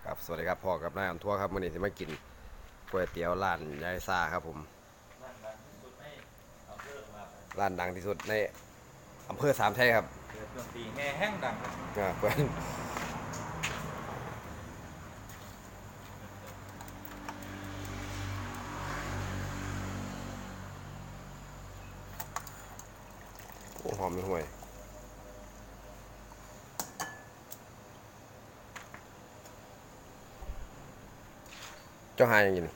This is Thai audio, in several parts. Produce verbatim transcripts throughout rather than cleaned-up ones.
ครับสวัสดีครับพ่อกับนายอันทัวร์ครับวันนี้จะมากินก๋วยเตี๋ยวร้านยายซาครับผมร้านดังที่สุดในอำเภอครับร้านดังที่สุดในอำเภอสามชัยครับเกิดดนตรีแห่แห้งดังครับอ่าเปิดโอ้หอมมีห่วยเจ้าหาอย่างนี้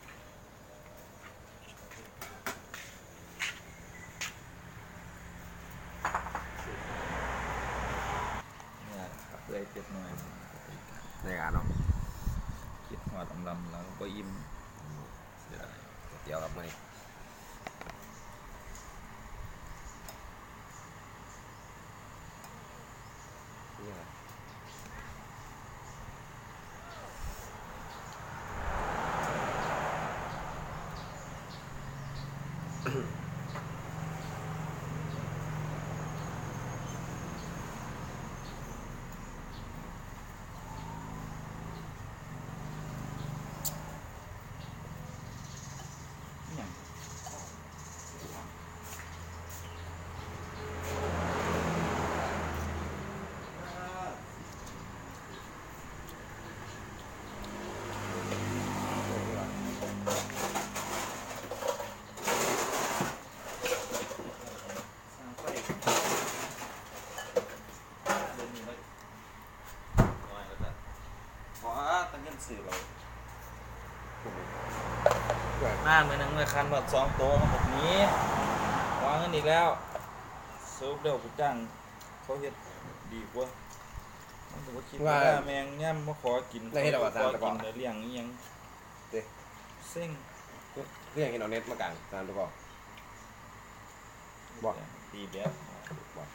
เนี่ยครับเลยเจ็ดหน่วยในงานเนาะคิดหอดลำๆแล้วก็อิ่มเสียดายก๋วยเตี๋ยวครับมื่อนี้นี่อะไรเนี่ยสร้างไฟเดินนี่ไว้น้อยแล้วกันเพราะตั้งเงินสื่อเราหน้ามือหนึ่งมือคันหมดสองโต๊ะมาแบบนี้วางเงินอีกแล้วซูปเดี๋ยวกูจ้างเขาเฮ็ดดีกว่ามันถือว่าคิดว่าแมงย่ำมาขอกินขอกินเดี๋ยวเลี้ยงอีหยังเด็กเซ็งเรื่องกินเอาเน็ตมากลางตามตัวก่อนบอกตีแบบบอก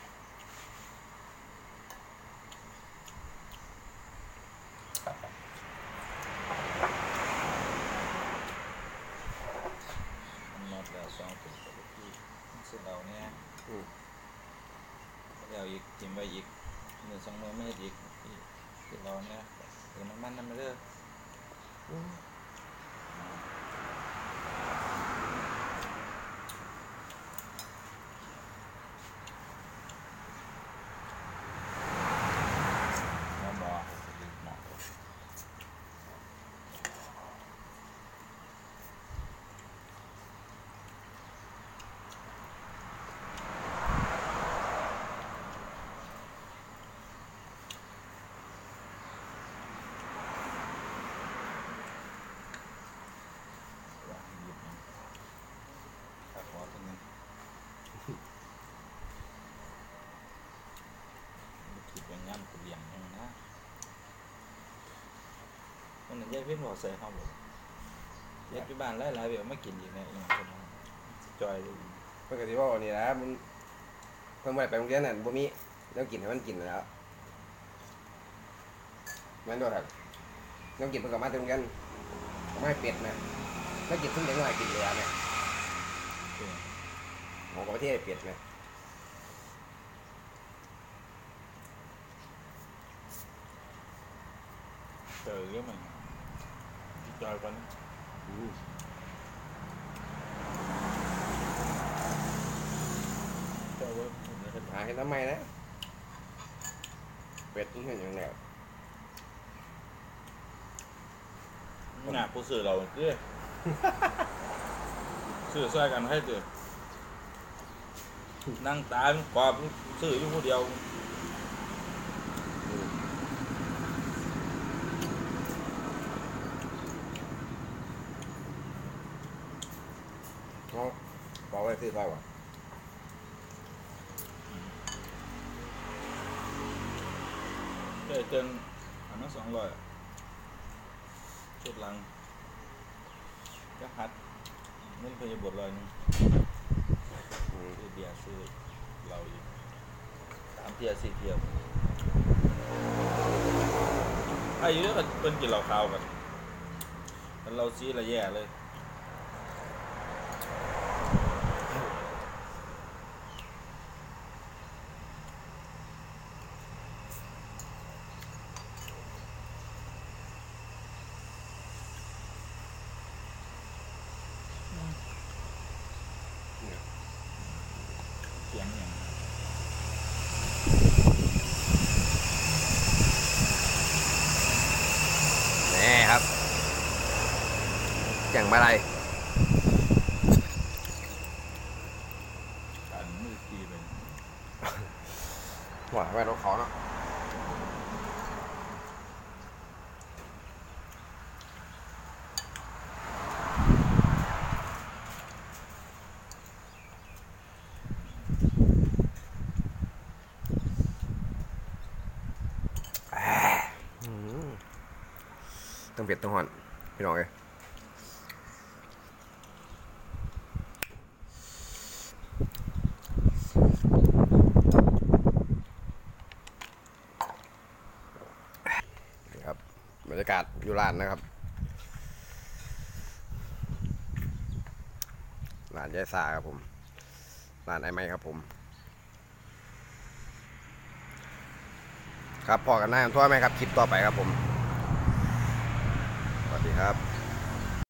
มันหมดแล้วสองตัวกับที่เสร็จเราเนี่ยอืมแล้วอีกจิ้มไปอีกหนึ่งสองมือไม่เห็นอีกเสร็จเราเนี่ยเดี๋ยวน้ำมันนั่นมาเด้อหมอหมอหมอว่าหยิบมันถ้าขอตรงนั้นคิดว่าย่ำกูเลี้ยงยังนะมันจะแยกเพี้ยนหัวใส่เข้าหมดเย็ดที่บ้านหลายๆแบบไม่กินอีกนะอย่างคนนั้นจอยเลยปกติว่าวันนี้นะมันเพิ่งไปไปโรงเรียนนั่นบ่มีแล้วกินให้มันกินแล้วมันด้วยครับต้องกินเพื่อกลับมาตรงกันไม่เป็ดนะไม่กินซึ่งเด็กน้อยกินเหลือเนี่ยของประเทศเป็ดนะเจอเยอะมันจอยกันจอยว่าหาให้ทำไมนะเป็ดที่เห็นอย่างเนี้ยหนักกูสื่อเราเจ้สื่อใส่กันให้เจ้นั่งตายกว่าสื่ออยู่คนเดียวเขาบอกไว้ซื้อไปวะเจ้เตินอันนั้นสองร้อยชุดลังก็หัดเงินพยาบทเลยนึงซื้อเบียร์ซื้อเราอีกสามเทียสี่เทียไอ้เยอะเป็นกินเหล้าขาวกันกันเราซีละแย่เลยมาลัยอันมือตีไปหัวไปรถเขาเนาะต้องเผ็ดต้องหอนพี่น้องเลยนี่ครับบรรยากาศอยู่ร้านนะครับร้านยายสาครับผมร้านไอ้ไม้ครับผมครับพอกันหน้าทั่วไหมครับคลิปต่อไปครับผมสวัสดีครับ